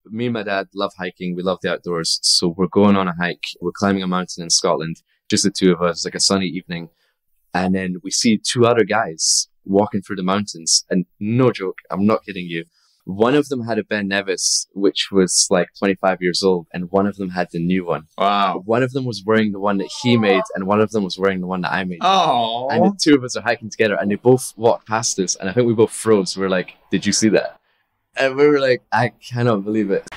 me and my dad love hiking. We love the outdoors. So we're going on a hike. We're climbing a mountain in Scotland, just the two of us, like a sunny evening. And then we see two other guys walking through the mountains. And no joke, I'm not kidding you. One of them had a Ben Nevis, which was like 25 years old, and one of them had the new one. Wow. One of them was wearing the one that he made, and one of them was wearing the one that I made. Oh. And the two of us are hiking together, and they both walked past us, and I think we both froze. We were like, did you see that? And we were like, I cannot believe it.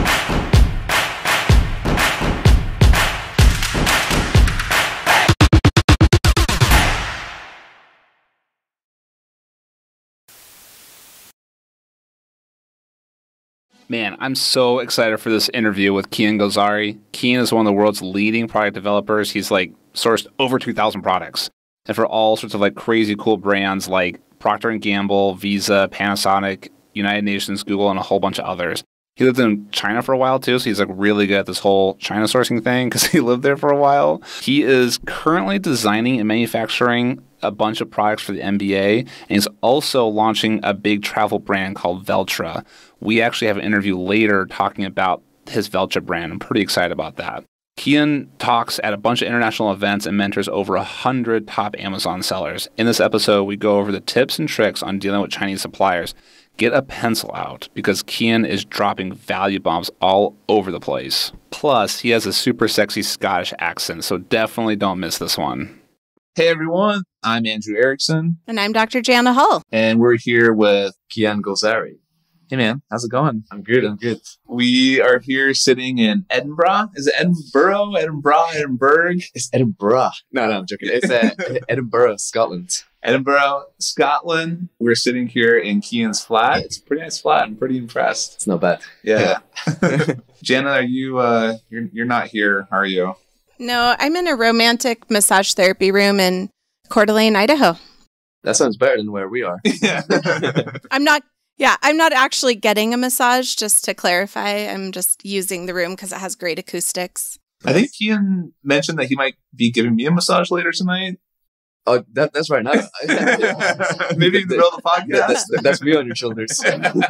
Man, I'm so excited for this interview with Kian Golzari. Kian is one of the world's leading product developers. He's like sourced over 2,000 products, and for all sorts of like crazy cool brands like Procter Gamble, Visa, Panasonic, United Nations, Google, and a whole bunch of others. He lived in China for a while too, so he's like really good at this whole China sourcing thing because he lived there for a while. He is currently designing and manufacturing a bunch of products for the NBA, and he's also launching a big travel brand called Veltra. We actually have an interview later talking about his Veltra brand. I'm pretty excited about that. Kian talks at a bunch of international events and mentors over 100 top Amazon sellers. In this episode, we go over the tips and tricks on dealing with Chinese suppliers. Get a pencil out because Kian is dropping value bombs all over the place. Plus, he has a super sexy Scottish accent, so definitely don't miss this one. Hey everyone, I'm Andrew Erickson. And I'm Dr. Jana Hull. And we're here with Kian Golzari. Hey man, how's it going? I'm good. We are here sitting in Edinburgh. Is it Edinburgh? Edinburgh? It's Edinburgh. No, I'm joking. It's Edinburgh, Scotland. Edinburgh, Scotland. We're sitting here in Kian's flat. It's a pretty nice flat. I'm pretty impressed. It's not bad. Yeah. Jana, are you, you're not here, are you? No, I'm in a romantic massage therapy room in Coeur d'Alene, Idaho. That sounds better than where we are. Yeah. I'm not actually getting a massage, just to clarify. I'm just using the room because it has great acoustics. I think Kian mentioned that he might be giving me a massage later tonight. Oh, that's right now. Maybe in the middle of the podcast. That's me on your shoulders.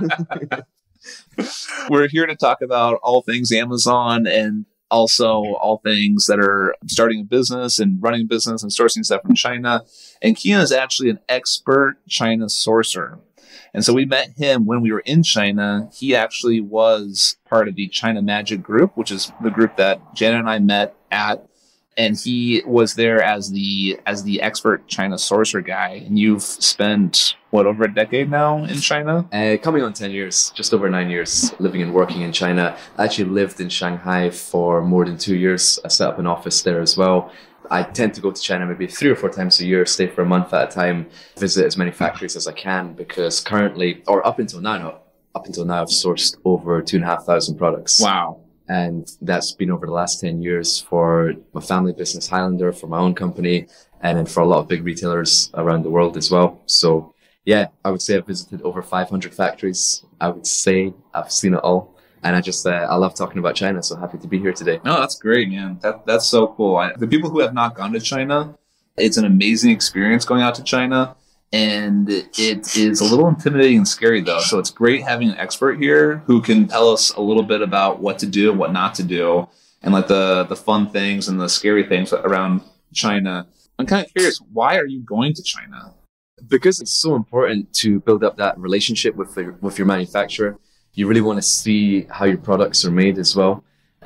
We're here to talk about all things Amazon and also all things that are starting a business and running a business and sourcing stuff from China. And Kian is actually an expert China sourcer. And so we met him when we were in China. He actually was part of the China Magic group, which is the group that Janet and I met at. And he was there as the expert China sourcer guy. And you've spent, over a decade now in China? Coming on 10 years, just over 9 years living and working in China. I actually lived in Shanghai for more than 2 years. I set up an office there as well. I tend to go to China maybe 3 or 4 times a year, stay for a month at a time, visit as many factories as I can, because currently, or up until now, I've sourced over 2,500 products. Wow. And that's been over the last 10 years for my family business, Highlander, for my own company, and then for a lot of big retailers around the world as well. So yeah, I would say I've visited over 500 factories. I would say I've seen it all. And I love talking about China, so happy to be here today. Oh, that's great, man. That's so cool. The people who have not gone to China, it's an amazing experience going out to China. And it is a little intimidating and scary, though. So it's great having an expert here who can tell us a little bit about what to do and what not to do, and like the fun things and the scary things around China. I'm kind of curious, why are you going to China? Because it's so important to build up that relationship with your manufacturer. You really want to see how your products are made as well.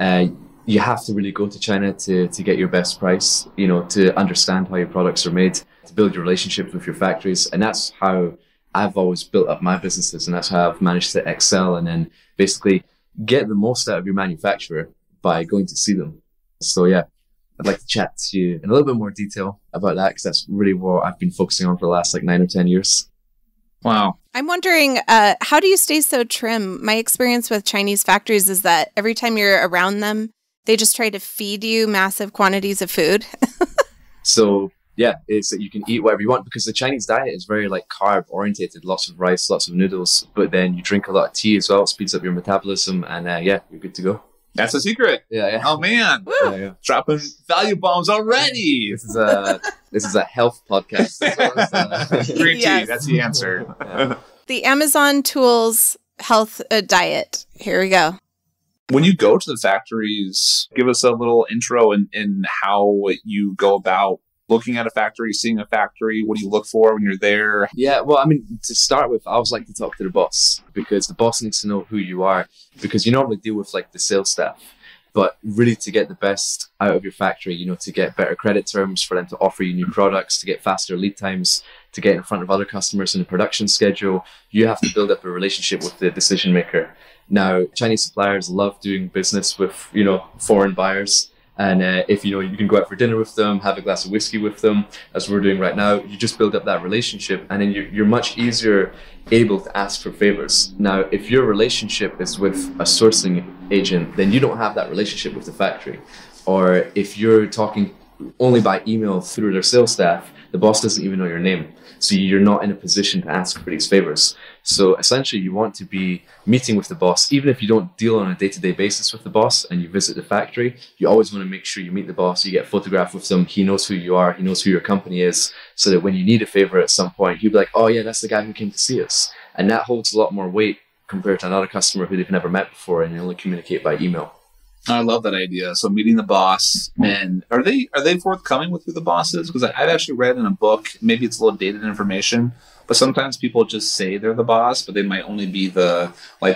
You have to really go to China to get your best price, to understand how your products are made, to build your relationships with your factories. And that's how I've always built up my businesses. And that's how I've managed to excel and then basically get the most out of your manufacturer by going to see them. So yeah, I'd like to chat to you in a little bit more detail about that, because that's really what I've been focusing on for the last 9 or 10 years. Wow. I'm wondering, how do you stay so trim? My experience with Chinese factories is that every time you're around them, they just try to feed you massive quantities of food. So yeah, it's that you can eat whatever you want, because the Chinese diet is very like carb orientated, lots of rice, lots of noodles, but then you drink a lot of tea as well. It speeds up your metabolism, and yeah, you're good to go. That's a secret. Yeah. Oh man, yeah. Dropping value bombs already. This is a health podcast. Green tea. Yes. That's the answer. Yeah. The Amazon tools health diet. Here we go. When you go to the factories, give us a little intro in how you go about looking at a factory, seeing a factory. What do you look for when you're there? Yeah, well, I mean, to start with, I always like to talk to the boss, because the boss needs to know who you are, because you normally deal with like the sales staff. But really, to get the best out of your factory, you know, to get better credit terms, for them to offer you new products, to get faster lead times, to get in front of other customers in the production schedule, you have to build up a relationship with the decision maker. Now, Chinese suppliers love doing business with, you know, foreign buyers. And if, you know, you can go out for dinner with them, have a glass of whiskey with them, as we're doing right now, you just build up that relationship, and then you're much easier able to ask for favors. Now, if your relationship is with a sourcing agent, then you don't have that relationship with the factory. Or if you're talking only by email through their sales staff, the boss doesn't even know your name. So you're not in a position to ask for these favors. So essentially, you want to be meeting with the boss. Even if you don't deal on a day-to-day basis with the boss and you visit the factory, you always want to make sure you meet the boss, you get photographed with them, he knows who you are, he knows who your company is, so that when you need a favor at some point, he'll be like, oh yeah, that's the guy who came to see us. And that holds a lot more weight compared to another customer who they've never met before and they only communicate by email. I love that idea. So meeting the boss, and are they forthcoming with who the boss is? Because I've actually read in a book, maybe it's a little dated information, but sometimes people just say they're the boss, but they might only be the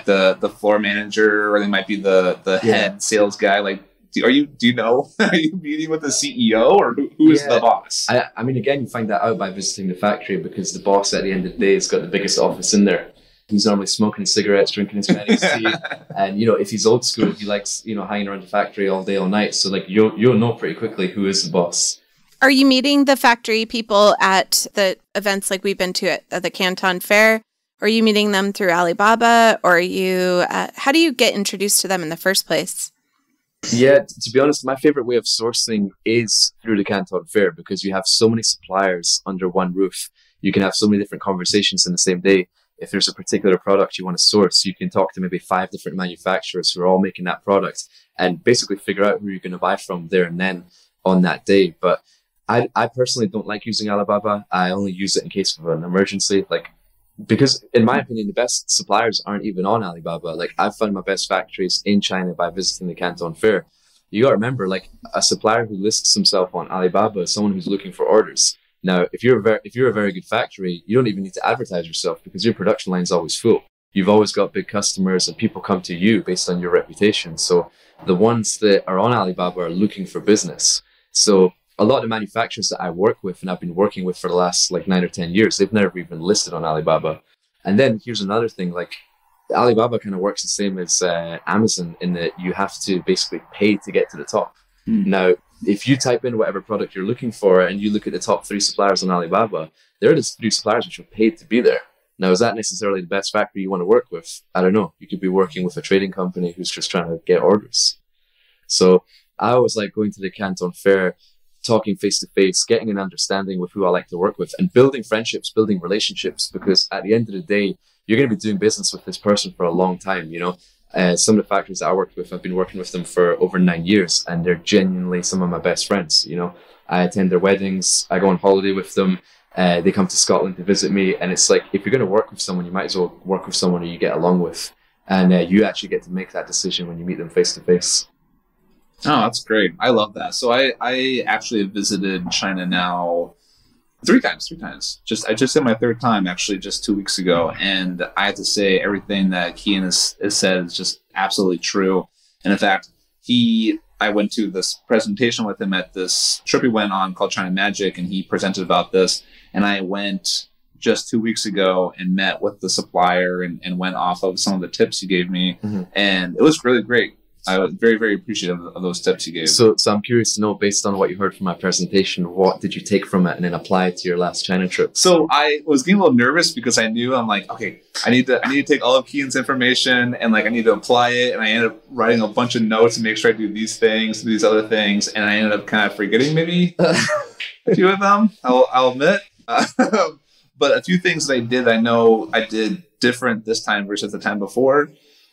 floor manager, or they might be the head sales guy. Like, do you know? Are you meeting with the CEO, or who is the boss? I mean, again, you find that out by visiting the factory, because the boss at the end of the day has got the biggest office in there. He's normally smoking cigarettes, drinking his Chinese tea, and you know, if he's old school, he likes, you know, hanging around the factory all day, all night. So like you'll know pretty quickly who is the boss. Are you meeting the factory people at the events like we've been to at the Canton Fair? Or are you meeting them through Alibaba? Or are you? How do you get introduced to them in the first place? Yeah, to be honest, my favorite way of sourcing is through the Canton Fair, because you have so many suppliers under one roof. You can have so many different conversations in the same day. If there's a particular product you want to source, you can talk to maybe 5 different manufacturers who are all making that product and basically figure out who you're going to buy from there and then on that day. But I personally don't like using Alibaba. I only use it in case of an emergency, because in my opinion, the best suppliers aren't even on Alibaba. Like, I've found my best factories in China by visiting the Canton Fair. You got to remember, like, a supplier who lists himself on Alibaba is someone who's looking for orders. Now, if you're a very good factory, you don't even need to advertise yourself, because your production line is always full. You've always got big customers, and people come to you based on your reputation. So the ones that are on Alibaba are looking for business. So a lot of the manufacturers that I work with, and I've been working with for the last 9 or 10 years, they've never even listed on Alibaba. And then here's another thing, Alibaba kind of works the same as Amazon, in that you have to basically pay to get to the top. Now, if you type in whatever product you're looking for and you look at the top 3 suppliers on Alibaba, they're the 3 suppliers which are paid to be there. Now, is that necessarily the best factory you want to work with? I don't know. You could be working with a trading company who's just trying to get orders. So I always like going to the Canton Fair, talking face to face, getting an understanding with who I like to work with, and building friendships, building relationships, because at the end of the day, you're going to be doing business with this person for a long time, you know. Some of the factories that I worked with, I've been working with them for over 9 years, and they're genuinely some of my best friends. You know, I attend their weddings, I go on holiday with them, they come to Scotland to visit me, and it's like, if you're going to work with someone, you might as well work with someone who you get along with, and you actually get to make that decision when you meet them face to face. Oh, that's great. I love that. So I actually have visited China now 3 times. I just did my 3rd time, actually, just 2 weeks ago. And I have to say, everything that Kian has said is just absolutely true. And in fact, I went to this presentation with him at this trip we went on called China Magic, and he presented about this. And I went just 2 weeks ago and met with the supplier and went off of some of the tips he gave me. And it was really great. I was very, very appreciative of those tips you gave. So I'm curious to know, based on what you heard from my presentation, what did you take from it and then apply it to your last China trip? So I was getting a little nervous, because I knew, I'm like, okay, I need to take all of Kian's information, and I need to apply it. And I ended up writing a bunch of notes to make sure I do these things, these other things. And I ended up kind of forgetting maybe a few of them, I'll admit. But a few things that I did, I know I did different this time versus the time before,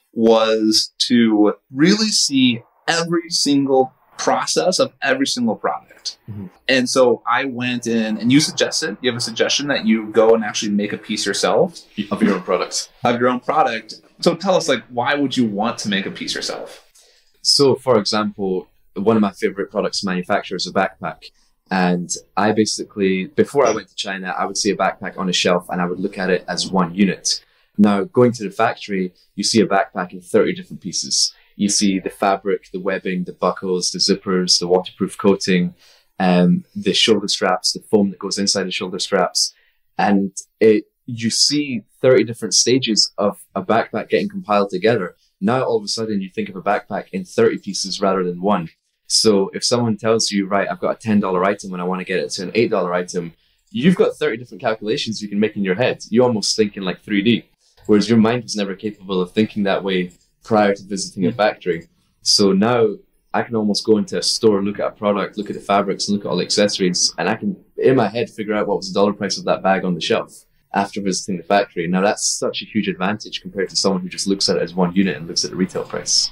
was to really see every single process of every single product. And so I went in, and you suggested, you have a suggestion that you go and actually make a piece yourself of your own product. Of your own product. So tell us, like, why would you want to make a piece yourself? So, for example, one of my favorite products to manufacture is a backpack. And I basically, before I went to China, I would see a backpack on a shelf and I would look at it as one unit. Now, going to the factory, you see a backpack in 30 different pieces. You see the fabric, the webbing, the buckles, the zippers, the waterproof coating, the shoulder straps, the foam that goes inside the shoulder straps. And you see 30 different stages of a backpack getting compiled together. Now, all of a sudden, you think of a backpack in 30 pieces rather than one. So if someone tells you, right, I've got a $10 item and I want to get it to an $8 item, you've got 30 different calculations you can make in your head. You almost think in like 3D. Whereas your mind was never capable of thinking that way prior to visiting a factory. So now I can almost go into a store, look at a product, look at the fabrics, and look at all the accessories, and I can, in my head, figure out what was the dollar price of that bag on the shelf after visiting the factory. Now that's such a huge advantage compared to someone who just looks at it as one unit and looks at the retail price.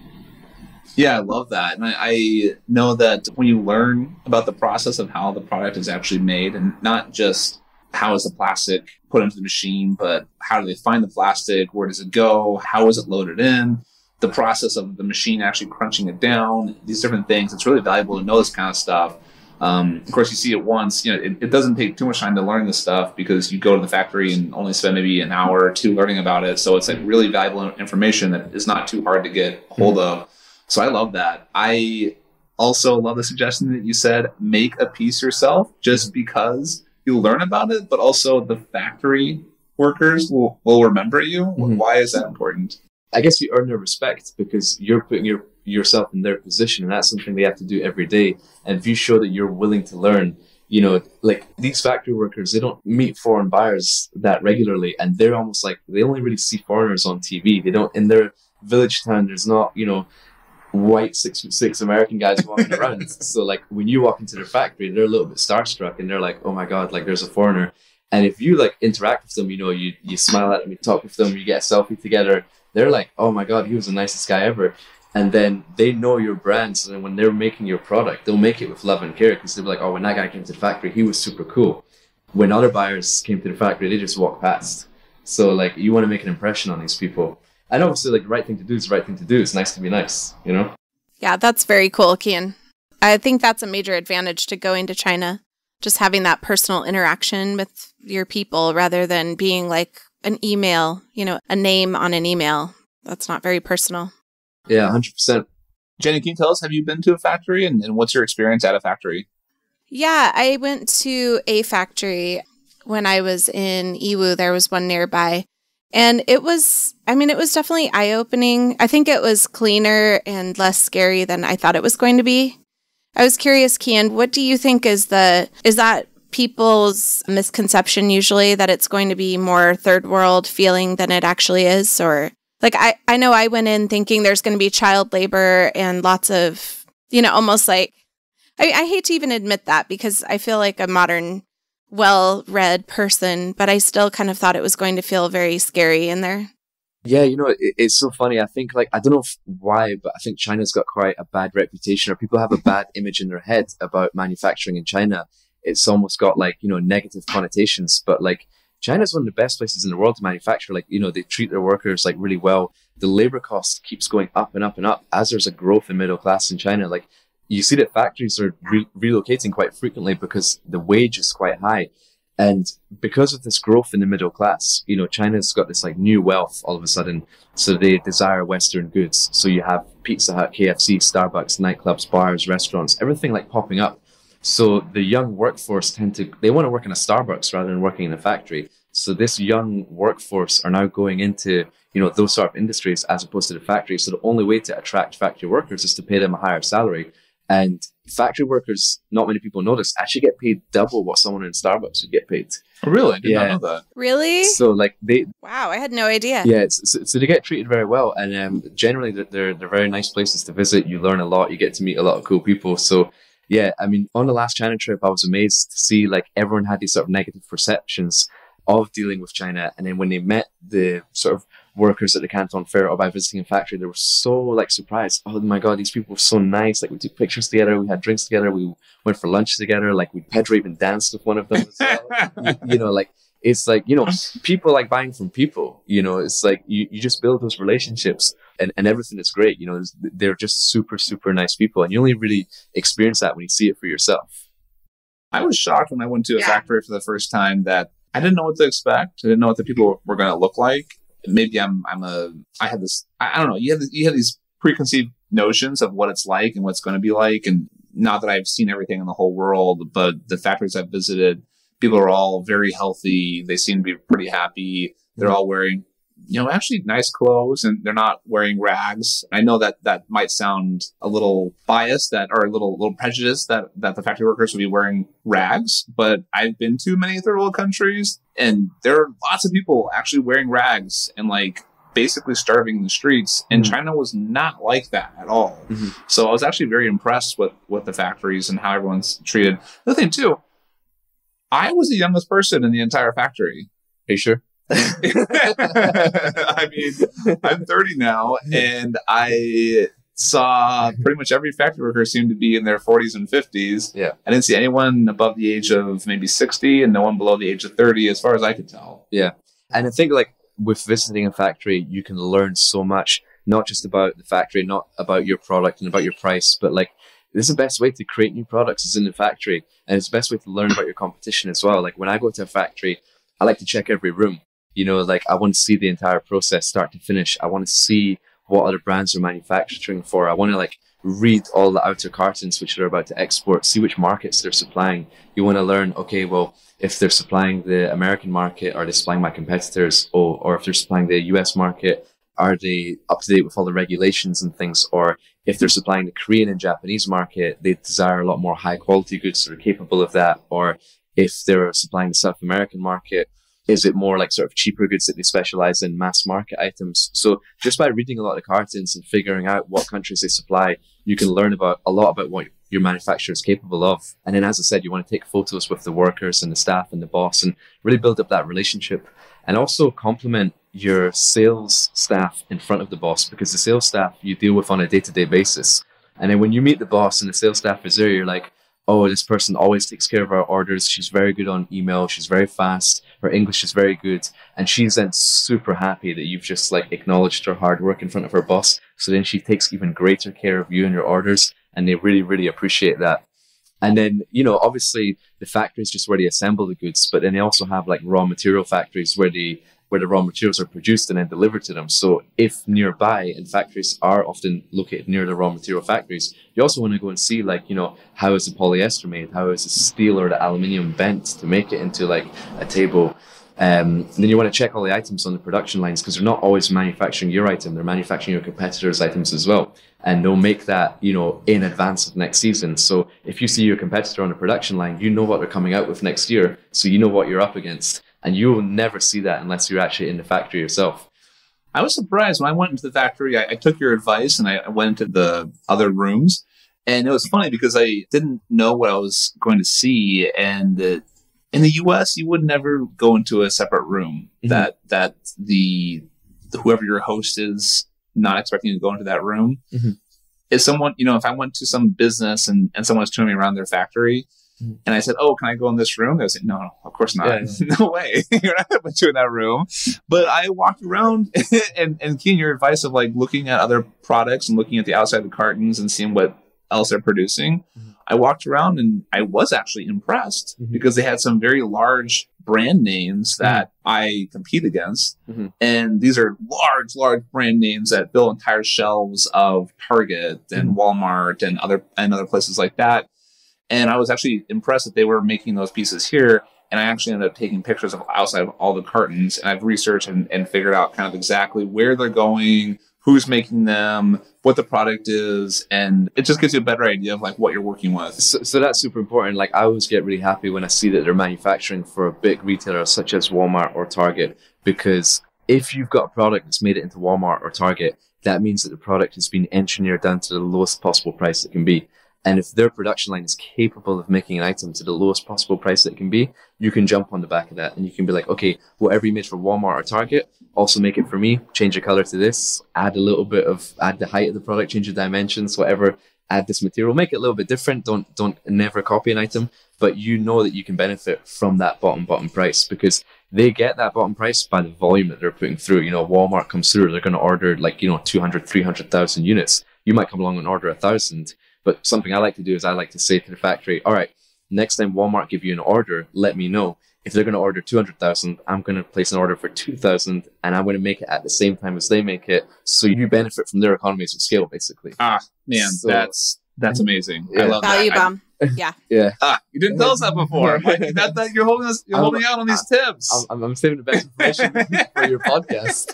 Yeah, I love that. And I know that when you learn about the process of how the product is actually made, and not just how is the plastic put into the machine, but how do they find the plastic? Where does it go? How is it loaded in? The process of the machine actually crunching it down, these different things. It's really valuable to know this kind of stuff. Of course, you see it once. You know, it doesn't take too much time to learn this stuff because you go to the factory and only spend maybe an hour or two learning about it. So it's like really valuable information that is not too hard to get hold of. So I love that. I also love the suggestion that you said, make a piece yourself, just because you'll learn about it, but also the factory workers will remember you. Why is that important? I guess you earn their respect because you're putting yourself in their position, and that's something they have to do every day. And if you show that you're willing to learn, you know, like these factory workers, they don't meet foreign buyers that regularly, and they're almost like, they only really see foreigners on TV. They don't, in their village town, there's not, you know, white 6'6" American guys walking around. So like when you walk into their factory, they're a little bit starstruck and they're like, oh my God, like there's a foreigner. And if you like interact with them, you know, you smile at them, you talk with them, you get a selfie together, they're like, oh my God, he was the nicest guy ever. And then they know your brand. So then when they're making your product, they'll make it with love and care because they'll be like, oh, when that guy came to the factory, he was super cool. When other buyers came to the factory, they just walk past. So like you want to make an impression on these people. And obviously, like, the right thing to do is the right thing to do. It's nice to be nice, you know? Yeah, that's very cool, Kian. I think that's a major advantage to going to China, just having that personal interaction with your people rather than being like an email, you know, a name on an email. That's not very personal. Yeah, 100%. Jenny, can you tell us, have you been to a factory and what's your experience at a factory? Yeah, I went to a factory when I was in Yiwu. There was one nearby. And it was definitely eye-opening. I think it was cleaner and less scary than I thought it was going to be. I was curious, Kian, what do you think is that people's misconception usually that it's going to be more third world feeling than it actually is? Or like, I know I went in thinking there's going to be child labor and lots of, you know, almost like, I hate to even admit that because I feel like a modern well-read person, but I still kind of thought it was going to feel very scary in there. Yeah, you know, it's so funny. I think, like, I don't know why, but I think China's got quite a bad reputation, or people have a bad image in their head about manufacturing in China. It's almost got, like, you know, negative connotations, but, like, China's one of the best places in the world to manufacture. Like, you know, they treat their workers, like, really well. The labor cost keeps going up and up and up as there's a growth in middle class in China. Like, you see that factories are relocating quite frequently because the wage is quite high. And because of this growth in the middle class, you know, China's got this like new wealth all of a sudden. So they desire Western goods. So you have Pizza Hut, KFC, Starbucks, nightclubs, bars, restaurants, everything like popping up. So the young workforce they want to work in a Starbucks rather than working in a factory. So this young workforce are now going into, you know, those sort of industries as opposed to the factory. So the only way to attract factory workers is to pay them a higher salary. And factory workers, not many people know this, actually get paid double what someone in Starbucks would get paid. Oh, really? I did not know that. Really? So like wow, I had no idea. Yeah, so they get treated very well, and generally they're very nice places to visit. You learn a lot, you get to meet a lot of cool people. So yeah, I mean, on the last China trip, I was amazed to see like everyone had these sort of negative perceptions of dealing with China, and then when they met the sort of workers at the Canton Fair or by visiting a factory, they were so like surprised. Oh my God, these people were so nice. Like we took pictures together, we had drinks together, we went for lunch together, like we Pedro even danced with one of them as well. You know, like it's like, you know, people like buying from people, you know, it's like you just build those relationships and everything is great. You know, they're just super, super nice people. And you only really experience that when you see it for yourself. I was shocked when I went to a factory for the first time that I didn't know what to expect. I didn't know what the people were going to look like. Maybe I had this, I don't know, you have these preconceived notions of what it's like and what's going to be like. And not that I've seen everything in the whole world, but the factories I've visited, people are all very healthy. They seem to be pretty happy. They're all wearing, you know, actually nice clothes, and they're not wearing rags. I know that might sound a little biased, or a little prejudiced that the factory workers would be wearing rags, but I've been to many third world countries, and there are lots of people actually wearing rags and like basically starving in the streets. And China was not like that at all. So I was actually very impressed with the factories and how everyone's treated. The thing too, I was the youngest person in the entire factory. Are you sure? I mean, I'm 30 now, and I saw pretty much every factory worker seemed to be in their 40s and 50s. Yeah. I didn't see anyone above the age of maybe 60 and no one below the age of 30, as far as I could tell. Yeah. And I think like with visiting a factory, you can learn so much, not just about the factory, not about your product and about your price, but like this is the best way to create new products is in the factory. And it's the best way to learn about your competition as well. Like when I go to a factory, I like to check every room. You know, like I want to see the entire process start to finish. I want to see what other brands are manufacturing for. I want to like read all the outer cartons which they're about to export, see which markets they're supplying. You want to learn, okay, well, if they're supplying the American market, are they supplying my competitors? Or if they're supplying the US market, are they up to date with all the regulations and things? Or if they're supplying the Korean and Japanese market, they desire a lot more high quality goods that are capable of that. Or if they're supplying the South American market, is it more like sort of cheaper goods that they specialize in, mass market items? So just by reading a lot of cartons and figuring out what countries they supply, you can learn a lot about what your manufacturer is capable of. And then, as I said, you want to take photos with the workers and the staff and the boss and really build up that relationship. And also compliment your sales staff in front of the boss, because the sales staff you deal with on a day-to-day basis. And then when you meet the boss and the sales staff is there, you're like, oh, this person always takes care of our orders. She's very good on email. She's very fast. Her English is very good. And she's then super happy that you've just like acknowledged her hard work in front of her boss. So then she takes even greater care of you and your orders. And they really, really appreciate that. And then, you know, obviously the factory is just where they assemble the goods, but then they also have like raw material factories where the raw materials are produced and then delivered to them. So if nearby, and factories are often located near the raw material factories, you also want to go and see like, you know, how is the polyester made? How is the steel or the aluminium bent to make it into like a table? Then you want to check all the items on the production lines, because they're not always manufacturing your item, they're manufacturing your competitors' items as well. And they'll make that, you know, in advance of next season. So if you see your competitor on the production line, you know what they're coming out with next year. So you know what you're up against. And you will never see that unless you're actually in the factory yourself. I was surprised when I went into the factory. I took your advice and I went into the other rooms. And it was funny because I didn't know what I was going to see. And in the US, you would never go into a separate room. That whoever your host is not expecting you to go into that room. If someone, you know, if I went to some business and someone was showing me around their factory, and I said, oh, can I go in this room? They would say, no, of course not. Yeah. No way. You're not going to put you in that room. But I walked around and Kian, your advice of like looking at other products and looking at the outside of the cartons and seeing what else they're producing. I walked around and I was actually impressed because they had some very large brand names that I compete against. And these are large brand names that fill entire shelves of Target and Walmart and other places like that. And I was actually impressed that they were making those pieces here. And I actually ended up taking pictures of outside of all the cartons. And I've researched and figured out kind of exactly where they're going, who's making them, what the product is. And it just gives you a better idea of like what you're working with. So that's super important. Like I always get really happy when I see that they're manufacturing for a big retailer such as Walmart or Target, because if you've got a product that's made it into Walmart or Target, that means that the product has been engineered down to the lowest possible price it can be. And if their production line is capable of making an item to the lowest possible price that it can be, you can jump on the back of that and you can be like, okay, whatever you made for Walmart or Target, also make it for me, change the color to this, add the height of the product, change the dimensions, whatever. add this material, make it a little bit different. Don't never copy an item, but you know that you can benefit from that bottom price, because they get that bottom price by the volume that they're putting through. You know, Walmart comes through, they're going to order like, 200, 300,000 units. You might come along and order 1,000. But something I like to do is I like to say to the factory, all right, next time Walmart give you an order, let me know. If they're going to order 200,000, I'm going to place an order for 2,000, and I'm going to make it at the same time as they make it, so you benefit from their economies of scale, basically. Ah, man, so, that's amazing. Yeah. I love Value that. bomb. Yeah. Yeah. You didn't tell us that before. That you're holding out on these tips. I'm saving the best information for your podcast.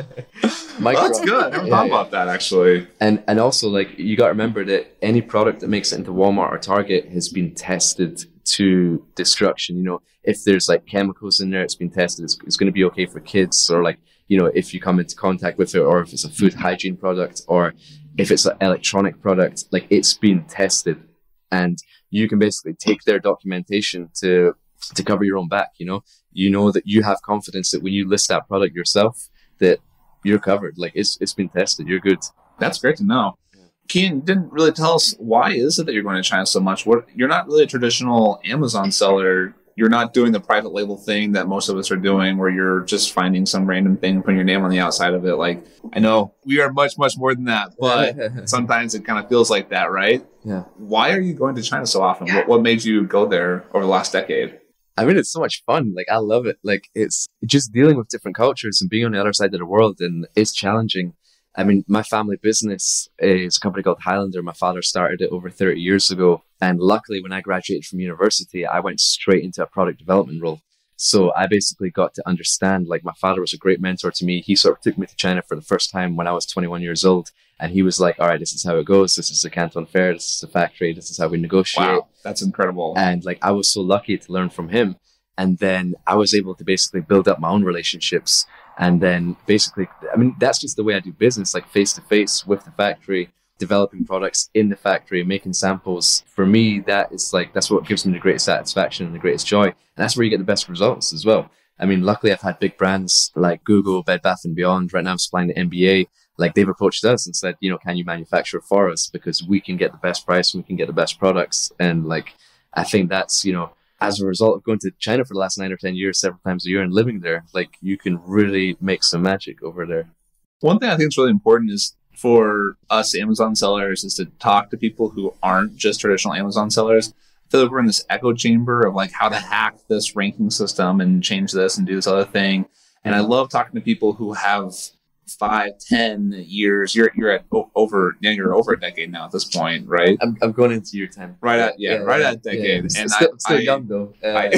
That's good. I never thought about that, actually. And also, like, you got to remember that any product that makes it into Walmart or Target has been tested to destruction. You know, if there's like chemicals in there, it's been tested. It's going to be okay for kids, or like, if you come into contact with it, or if it's a food hygiene product, or if it's an electronic product, like, it's been tested. And you can basically take their documentation to cover your own back. You know that you have confidence that when you list that product yourself, that you're covered. Like, it's been tested. You're good. That's great to know. Kian, you didn't really tell us, why is it that you're going to China so much? You're not really a traditional Amazon seller. You're not doing the private label thing that most of us are doing, where you're just finding some random thing and putting your name on the outside of it. Like, I know we are much, much more than that, but sometimes it kind of feels like that, right? Yeah. Why are you going to China so often? What made you go there over the last decade? I mean, it's so much fun. Like, I love it. Like, it's just dealing with different cultures and being on the other side of the world, and it's challenging. I mean, my family business is a company called Highlander. My father started it over 30 years ago. And luckily, when I graduated from university, I went straight into a product development role. So I basically got to understand, like, my father was a great mentor to me. He sort of took me to China for the first time when I was 21 years old. And he was like, all right, this is how it goes. This is the Canton Fair. This is the factory. This is how we negotiate. Wow, that's incredible. And like, I was so lucky to learn from him. And then I was able to basically build up my own relationships. And then basically, I mean, that's just the way I do business, like face to face with the factory, developing products in the factory, making samples. For me, that's what gives me the greatest satisfaction and the greatest joy. And that's where you get the best results as well. I mean, luckily I've had big brands like Google, Bed Bath & Beyond. Right now I'm supplying the NBA. Like, they've approached us and said, can you manufacture for us? Because we can get the best price and we can get the best products. And like, I think that's, as a result of going to China for the last 9 or 10 years, several times a year, and living there, like, you can really make some magic over there. One thing I think is really important is for us Amazon sellers is to talk to people who aren't just traditional Amazon sellers. I feel like we're in this echo chamber of like how to hack this ranking system and change this and do this other thing. And I love talking to people who have 5, 10 years. You're over a decade now at this point, right? I'm going into year 10. Right at a decade. Yeah. And still young though.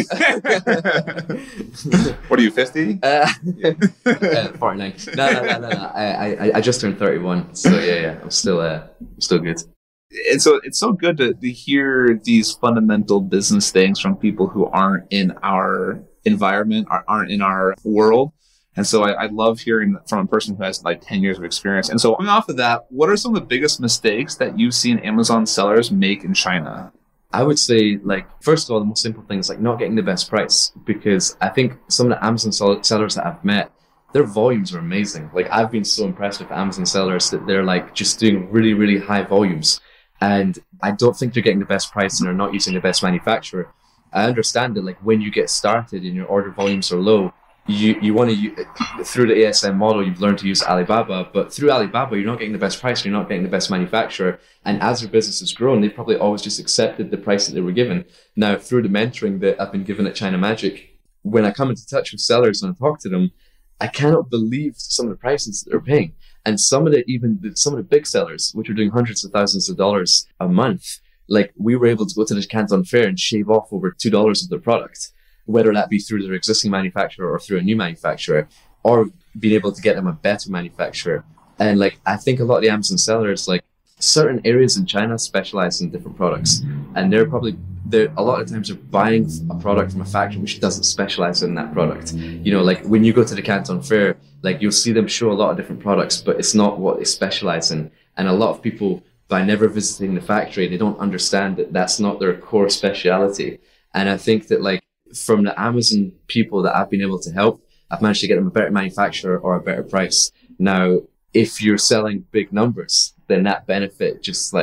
What are you, 50? 49. No. I just turned 31. So yeah, I'm still good. And so it's so good to hear these fundamental business things from people who aren't in our environment, aren't in our world. And so I love hearing from a person who has like 10 years of experience. And so coming off of that, what are some of the biggest mistakes that you've seen Amazon sellers make in China? I would say, like, first of all, the most simple thing is like not getting the best price, because I think some of the Amazon sellers that I've met, their volumes are amazing. Like, I've been so impressed with Amazon sellers that they're like just doing really, really high volumes. And I don't think they're getting the best price and they're not using the best manufacturer. I understand that, like, when you get started and your order volumes are low, you want to, through the ASM model, you've learned to use Alibaba, but through Alibaba, you're not getting the best price, you're not getting the best manufacturer. And as their business has grown, they've probably always just accepted the price that they were given. Now, through the mentoring that I've been given at China Magic, when I come into touch with sellers and I talk to them, I cannot believe some of the prices that they're paying. And some of the big sellers, which are doing hundreds of thousands of dollars a month, like, we were able to go to the Canton Fair and shave off over $2 of their product, whether that be through their existing manufacturer or through a new manufacturer, or being able to get them a better manufacturer. And like, I think a lot of the Amazon sellers, like, certain areas in China specialize in different products, and they're a lot of times they're buying a product from a factory which doesn't specialize in that product. Like, when you go to the Canton Fair, like, you'll see them show a lot of different products, but it's not what they specialize in. And a lot of people, by never visiting the factory, they don't understand that that's not their core speciality. And I think that, like, from the Amazon people that I've been able to help, I've managed to get them a better manufacturer or a better price. Now, if you're selling big numbers, then that benefit just, like,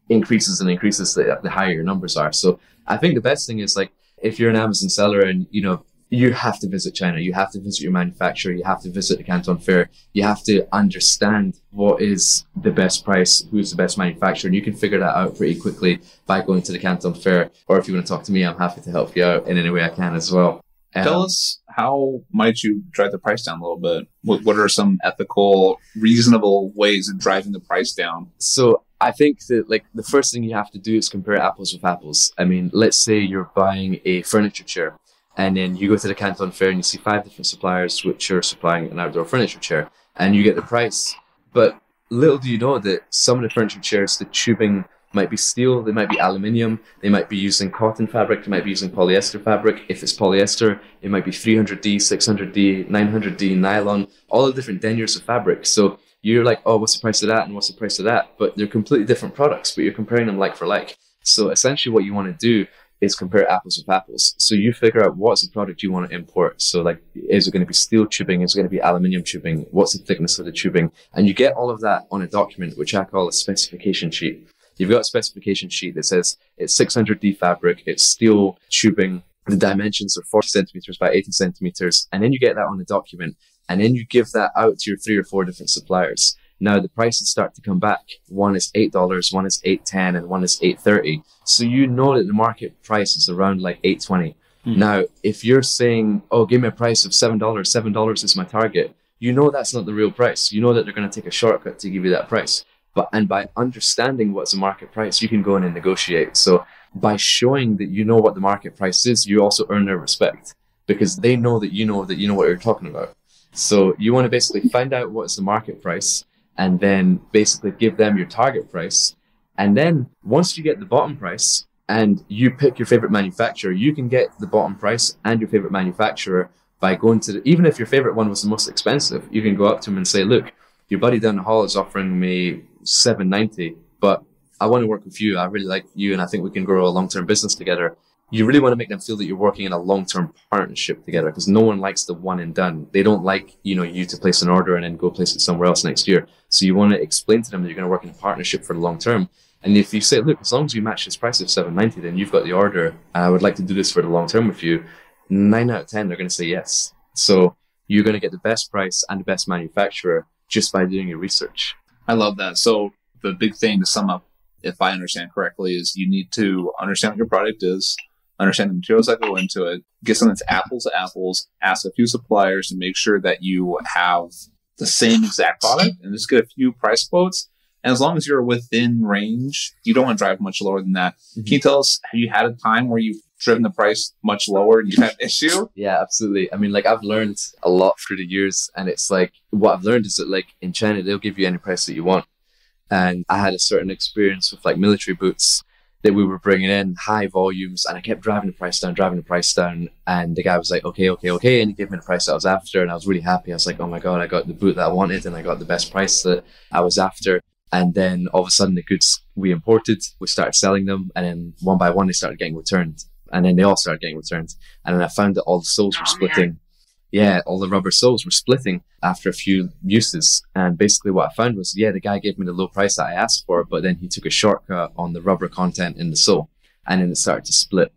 increases and increases the higher your numbers are. So I think the best thing is like, if you're an Amazon seller and, you know, you have to visit China, you have to visit your manufacturer, you have to visit the Canton Fair, you have to understand what is the best price, who's the best manufacturer, and you can figure that out pretty quickly by going to the Canton Fair. Or if you want to talk to me, I'm happy to help you out in any way I can as well. Tell us, how might you drive the price down a little bit? What are some ethical, reasonable ways of driving the price down? So I think that like the first thing you have to do is compare apples with apples. I mean, let's say you're buying a furniture chair, and then you go to the Canton Fair and you see 5 different suppliers which are supplying an outdoor furniture chair, and you get the price. But little do you know that some of the furniture chairs, the tubing might be steel, they might be aluminium, they might be using cotton fabric, they might be using polyester fabric. If it's polyester, it might be 300D, 600D, 900D, nylon, all the different deniers of fabric. So you're like, oh, what's the price of that and what's the price of that? But they're completely different products, but you're comparing them like for like. So essentially what you want to do is compare apples with apples. So you figure out what's the product you want to import. So like, is it going to be steel tubing? Is it going to be aluminium tubing? What's the thickness of the tubing? And you get all of that on a document, which I call a specification sheet. You've got a specification sheet that says it's 600D fabric, it's steel tubing, the dimensions are 40 centimeters by 80 centimeters, and then you get that on the document, and then you give that out to your 3 or 4 different suppliers. Now the prices start to come back. One is $8, one is $8.10, and one is $8.30. So you know that the market price is around like $8.20. Now, if you're saying, oh, give me a price of $7, $7 is my target, you know that's not the real price. You know that they're going to take a shortcut to give you that price. And by understanding what's the market price, you can go in and negotiate. So by showing that you know what the market price is, you also earn their respect, because they know that you know what you're talking about. So you want to basically find out what's the market price, and then basically give them your target price. And then once you get the bottom price and you pick your favorite manufacturer, you can get the bottom price and your favorite manufacturer by going to even if your favorite one was the most expensive, you can go up to them and say, look, your buddy down the hall is offering me $7.90, but I want to work with you. I really like you, and I think we can grow a long-term business together. You really want to make them feel that you're working in a long-term partnership together, because no one likes the one and done. They don't like, you to place an order and then go place it somewhere else next year. So you want to explain to them that you're going to work in a partnership for the long term. And if you say, look, as long as you match this price of $7.90, then you've got the order. I would like to do this for the long term with you. 9 out of 10, they're going to say yes. So you're going to get the best price and the best manufacturer just by doing your research. I love that. So the big thing to sum up, if I understand correctly, is you need to understand what your product is, understand the materials that go into it, get something that's apples to apples, ask a few suppliers to make sure that you have the same exact product, and just get a few price quotes. And as long as you're within range, you don't want to drive much lower than that. Mm-hmm. Can you tell us, have you had a time where you've driven the price much lower and you've had an issue? Yeah, absolutely. I mean, like, I've learned a lot through the years, and it's like, what I've learned is that, like, in China, they'll give you any price that you want. And I had a certain experience with, like, military boots that we were bringing in, high volumes, and I kept driving the price down, and the guy was like, okay, and he gave me the price that I was after, and I was really happy. I was like, oh my God, I got the boot that I wanted, and I got the best price that I was after. And then all of a sudden, the goods we imported, we started selling them, and then one by one, they started getting returned. And then they all started getting returned. And then I found that all the soles were splitting. Yeah, all the rubber soles were splitting after a few uses. And basically what I found was, the guy gave me the low price that I asked for, but then he took a shortcut on the rubber content in the sole, and then it started to split.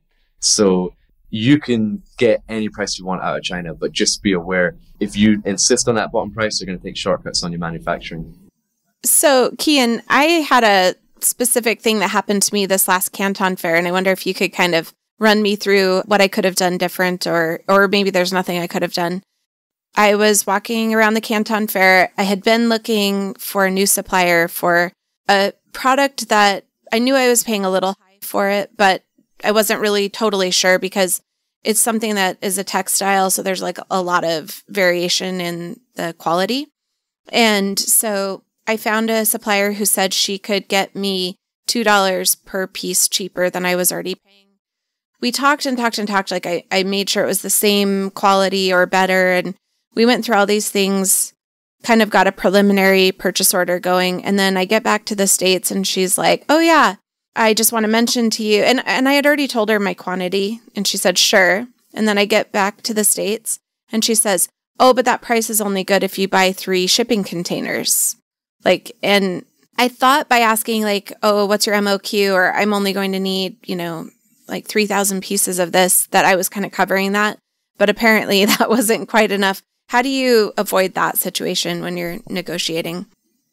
So you can get any price you want out of China, but just be aware, if you insist on that bottom price, they're going to take shortcuts on your manufacturing. So, Kian, I had a specific thing that happened to me this last Canton Fair, and I wonder if you could kind of run me through what I could have done different, or maybe there's nothing I could have done. I was walking around the Canton Fair. I had been looking for a new supplier for a product that I knew I was paying a little high for it, but I wasn't really totally sure because it's something that is a textile, so there's like a lot of variation in the quality. And so I found a supplier who said she could get me $2 per piece cheaper than I was already paying. We talked and talked and talked. Like I made sure it was the same quality or better. And we went through all these things, kind of got a preliminary purchase order going. And then I get back to the States and she's like, oh yeah, I just want to mention to you. And I had already told her my quantity and she said, sure. And then I get back to the States and she says, oh, but that price is only good if you buy 3 shipping containers. And I thought by asking like, oh, what's your MOQ? Or I'm only going to need, like 3,000 pieces of this, that I was kind of covering that. But apparently that wasn't quite enough. How do you avoid that situation when you're negotiating?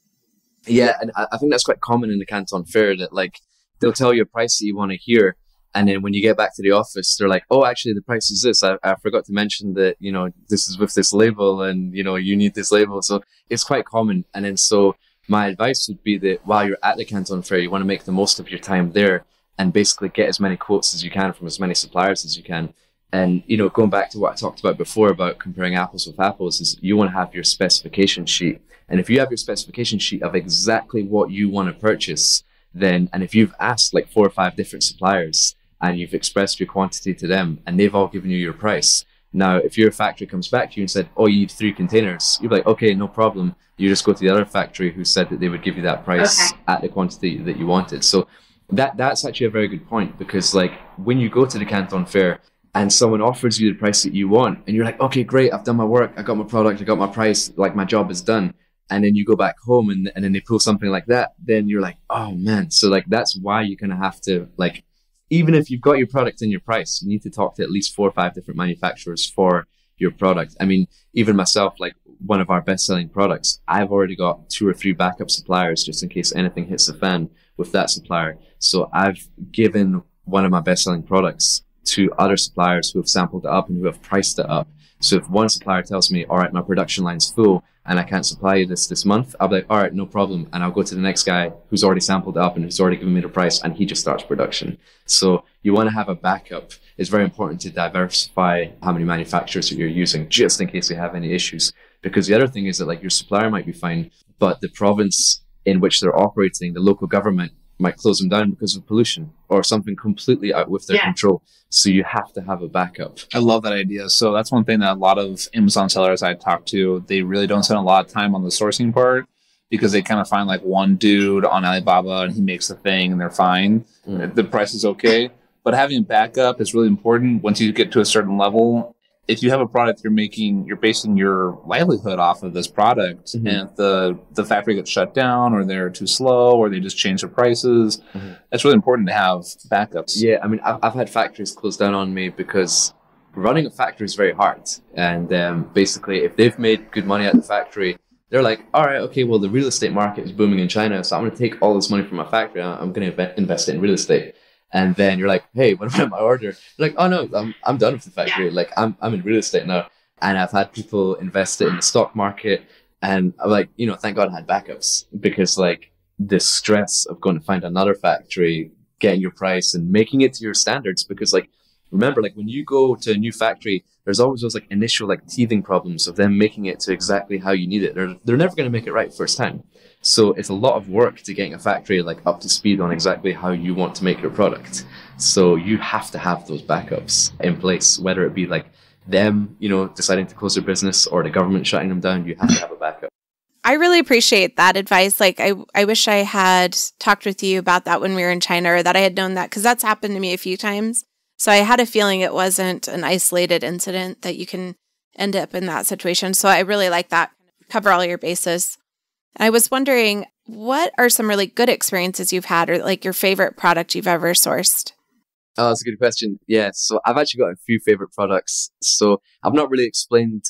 Yeah, and I think that's quite common in the Canton Fair, that like they'll tell you a price that you want to hear. And then when you get back to the office, they're like, oh, actually, the price is this. I forgot to mention that, this is with this label and, you need this label. So it's quite common. And then so my advice would be that while you're at the Canton Fair, you want to make the most of your time there and basically get as many quotes as you can from as many suppliers as you can. And, going back to what I talked about before about comparing apples with apples, is you want to have your specification sheet. And if you have your specification sheet of exactly what you want to purchase, then, and if you've asked like 4 or 5 different suppliers and you've expressed your quantity to them and they've all given you your price. Now, if your factory comes back to you and said, oh, you need 3 containers, you'll be like, okay, no problem. You just go to the other factory who said that they would give you that price at the quantity that you wanted. So that's actually a very good point, because like when you go to the Canton Fair and someone offers you the price that you want and you're like, okay, great, I've done my work, I got my product, I got my price, like my job is done. And then you go back home and then they pull something like that, then you're like, oh man. So like that's why you kind of have to, like, even if you've got your product and your price, you need to talk to at least 4 or 5 different manufacturers for your product. I mean, even myself, like one of our best-selling products, I've already got 2 or 3 backup suppliers just in case anything hits the fan with that supplier. So I've given one of my best-selling products to other suppliers who have sampled it up and who have priced it up. So if one supplier tells me, all right, my production line's full and I can't supply you this month, I'll be like, all right, no problem. And I'll go to the next guy who's already sampled it up and who's already given me the price, and he just starts production. So you want to have a backup. It's very important to diversify how many manufacturers that you're using, just in case you have any issues. Because the other thing is that like your supplier might be fine, but the province in which they're operating, the local government, might close them down because of pollution or something completely out with their control. So you have to have a backup. I love that idea. So that's one thing that a lot of Amazon sellers I talk to, they really don't spend a lot of time on the sourcing part, because they kind of find like one dude on Alibaba and he makes the thing and they're fine. The price is okay. But having backup is really important once you get to a certain level. If you have a product you're basing your livelihood off of this product, and if the factory gets shut down or they're too slow or they just change their prices, it's really important to have backups. Yeah, I mean, I've had factories close down on me because running a factory is very hard. And basically, if they've made good money at the factory, they're like, all right, okay, well, the real estate market is booming in China, so I'm going to take all this money from my factory, I'm going to invest it in real estate. And then you're like, hey, what about my order? You're like, oh no, I'm done with the factory. Like I'm in real estate now. And I've had people invest it in the stock market. And I'm like, thank God I had backups, because like the stress of going to find another factory, getting your price and making it to your standards. Because like, remember, like when you go to a new factory, there's always those like initial like teething problems of them making it to exactly how you need it. They're never going to make it right first time. So it's a lot of work to getting a factory like up to speed on exactly how you want to make your product. So you have to have those backups in place, whether it be like them, deciding to close their business or the government shutting them down. You have to have a backup. I really appreciate that advice. Like I wish I had talked with you about that when we were in China, or that I had known that, because that's happened to me a few times. So I had a feeling it wasn't an isolated incident, that you can end up in that situation. So I really like that. Cover all your bases. I was wondering, what are some really good experiences you've had, or like your favorite product you've ever sourced? Oh, that's a good question. Yeah, so I've actually got a few favorite products. So I've not really explained,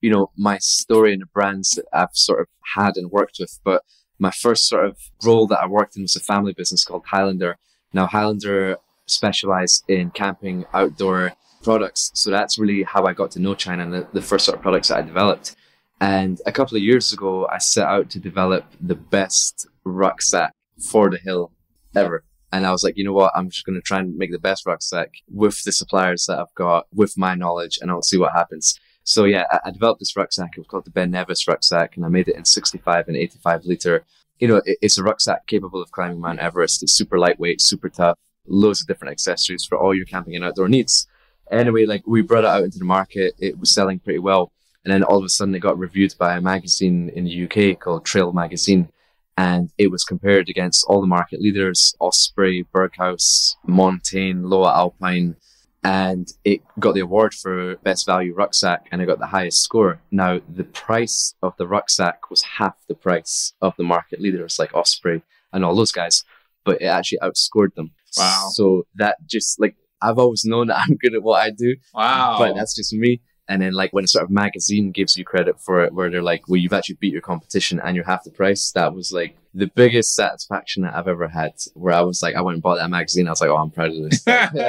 my story and the brands that I've sort of had and worked with, but my first sort of role that I worked in was a family business called Highlander. Now, Highlander specialized in camping outdoor products. So that's really how I got to know China and the first sort of products that I developed. And a couple of years ago, I set out to develop the best rucksack for the hill ever. And I was like, you know what, I'm just going to try and make the best rucksack with the suppliers that I've got, with my knowledge, and I'll see what happens. So yeah, I developed this rucksack. It was called the Ben Nevis rucksack, and I made it in 65 and 85 liter. It's a rucksack capable of climbing Mount Everest. It's super lightweight, super tough, loads of different accessories for all your camping and outdoor needs. Anyway, like we brought it out into the market. It was selling pretty well. And then all of a sudden it got reviewed by a magazine in the UK called Trail Magazine. And it was compared against all the market leaders, Osprey, Berghaus, Montane, Loa Alpine. and it got the award for best value rucksack, and it got the highest score. Now, the price of the rucksack was half the price of the market leaders like Osprey and all those guys, but it actually outscored them. Wow. So that just like, I've always known that I'm good at what I do. Wow. But that's just me. And then like when a sort of magazine gives you credit for it, where they're like, well, you've actually beat your competition and you're half the price. That was like the biggest satisfaction that I've ever had, where I was like, I went and bought that magazine. I was like, oh, I'm proud of this.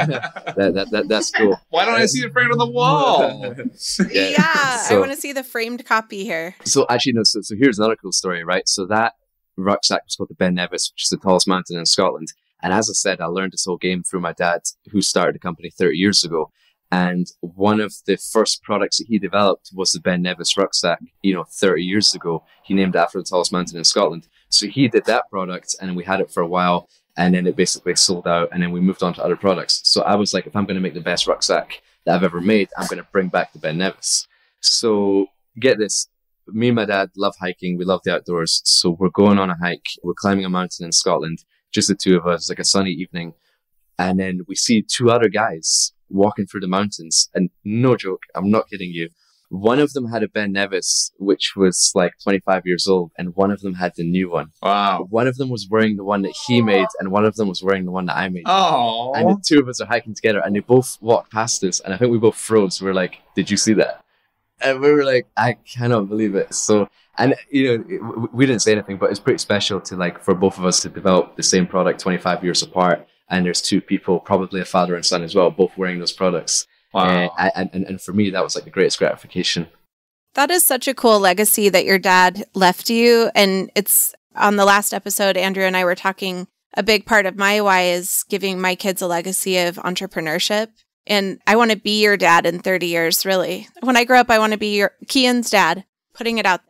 That's cool. Why don't I see it framed on the wall? Yeah, So- I want to see the framed copy here. So actually, no, so here's another cool story, right? So that rucksack was called the Ben Nevis, which is the tallest mountain in Scotland. And as I said, I learned this whole game through my dad, who started the company 30 years ago. And one of the first products that he developed was the Ben Nevis rucksack, 30 years ago. He named it after the tallest mountain in Scotland. So he did that product, and we had it for a while, and then it basically sold out, and then we moved on to other products. So I was like, if I'm going to make the best rucksack that I've ever made, I'm going to bring back the Ben Nevis. So get this. Me and my dad love hiking. We love the outdoors. So we're going on a hike. We're climbing a mountain in Scotland, just the two of us, like a sunny evening. And then we see two other guys walking through the mountains. And no joke, I'm not kidding you. One of them had a Ben Nevis, which was like 25 years old, and one of them had the new one. Wow. One of them was wearing the one that he made, and one of them was wearing the one that I made. Oh. And the two of us are hiking together, and they both walked past us, and I think we both froze. We were like, did you see that? And we were like, I cannot believe it. So, and we didn't say anything, but it's pretty special to like, for both of us to develop the same product 25 years apart. And there's two people, probably a father and son as well, both wearing those products. Wow. And for me, that was like the greatest gratification. That is such a cool legacy that your dad left you. And it's on the last episode, Andrew and I were talking, a big part of my why is giving my kids a legacy of entrepreneurship. And I want to be your dad in 30 years, really. When I grow up, I want to be your Kian's dad, putting it out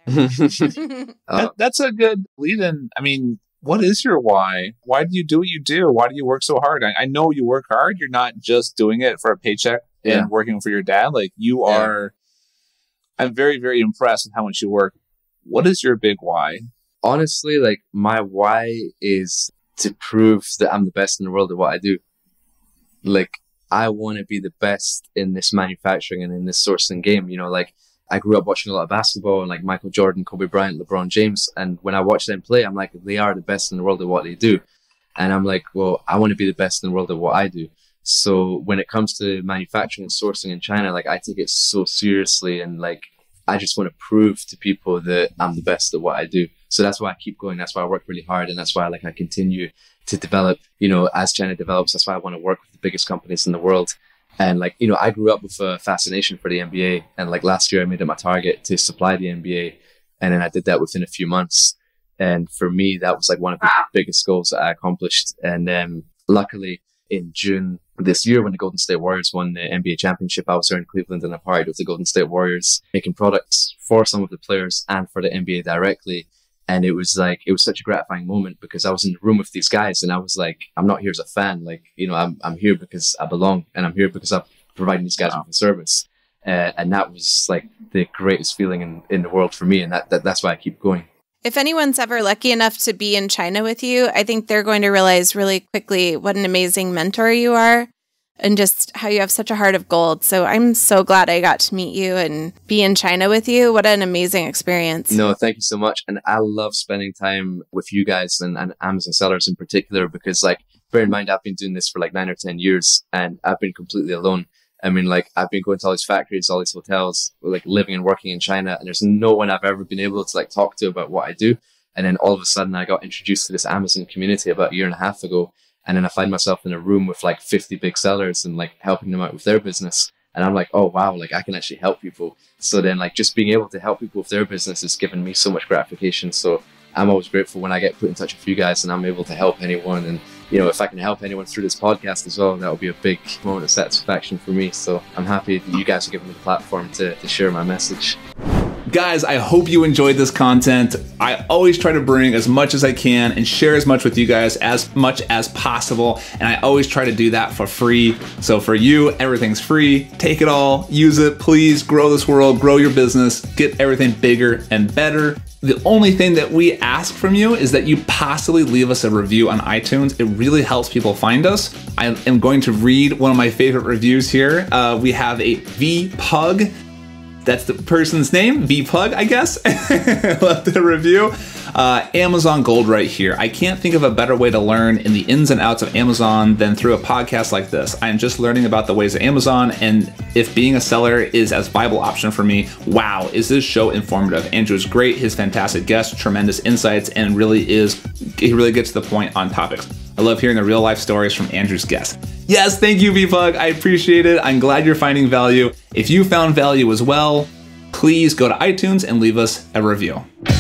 there. That's a good lead-in. I mean, what is your why? Why do you do what you do? Why do you work so hard? I know you work hard. You're not just doing it for a paycheck and working for your dad. Like you are, I'm very, very impressed with how much you work. What is your big why? Honestly, like my why is to prove that I'm the best in the world at what I do. Like I want to be the best in this manufacturing and in this sourcing game. Like I grew up watching a lot of basketball and like Michael Jordan, Kobe Bryant, LeBron James. And when I watch them play, I'm like, they are the best in the world at what they do. And I'm like, well, I want to be the best in the world at what I do. So when it comes to manufacturing and sourcing in China, like I take it so seriously, and like I just want to prove to people that I'm the best at what I do. So that's why I keep going. That's why I work really hard, and that's why I continue to develop. As China develops, that's why I want to work with the biggest companies in the world. And like I grew up with a fascination for the NBA, and like last year I made it my target to supply the NBA, and then I did that within a few months. And for me, that was like one of the biggest goals that I accomplished. And then luckily in June this year, when the Golden State Warriors won the NBA championship, I was there in Cleveland and I partied with the Golden State Warriors, making products for some of the players and for the NBA directly. And it was such a gratifying moment, because I was in the room with these guys and I was like, I'm not here as a fan. Like, I'm here because I belong, and I'm here because I'm providing these guys with a service. And that was like the greatest feeling in the world for me. And that's why I keep going. If anyone's ever lucky enough to be in China with you, I think they're going to realize really quickly what an amazing mentor you are, and just how you have such a heart of gold. So I'm so glad I got to meet you and be in China with you. What an amazing experience. No, thank you so much. And I love spending time with you guys and Amazon sellers in particular, because like, bear in mind, I've been doing this for like 9 or 10 years and I've been completely alone. I mean, like I've been going to all these factories, all these hotels, like living and working in China, and there's no one I've ever been able to like talk to about what I do. And then all of a sudden I got introduced to this Amazon community about 1.5 years ago. And then I find myself in a room with like 50 big sellers and like helping them out with their business. And I'm like, oh, wow, like I can actually help people. So then like just being able to help people with their business has given me so much gratification. So I'm always grateful when I get put in touch with you guys and I'm able to help anyone. And, if I can help anyone through this podcast as well, that will be a big moment of satisfaction for me. So I'm happy that you guys are giving me the platform to share my message. Guys, I hope you enjoyed this content. I always try to bring as much as I can and share as much with you guys as much as possible. And I always try to do that for free. So for you, everything's free. Take it all, use it, please grow this world, grow your business, get everything bigger and better. The only thing that we ask from you is that you possibly leave us a review on iTunes. It really helps people find us. I am going to read one of my favorite reviews here. We have a VPug. That's the person's name, VPug, I guess. Left the review. Amazon Gold right here. I can't think of a better way to learn in the ins and outs of Amazon than through a podcast like this. I am just learning about the ways of Amazon, and if being a seller is as viable option for me, wow, is this show informative. Andrew is great, his fantastic guest, tremendous insights, and he really gets to the point on topics. I love hearing the real life stories from Andrew's guests. Yes, thank you, VPug. I appreciate it. I'm glad you're finding value. If you found value as well, please go to iTunes and leave us a review.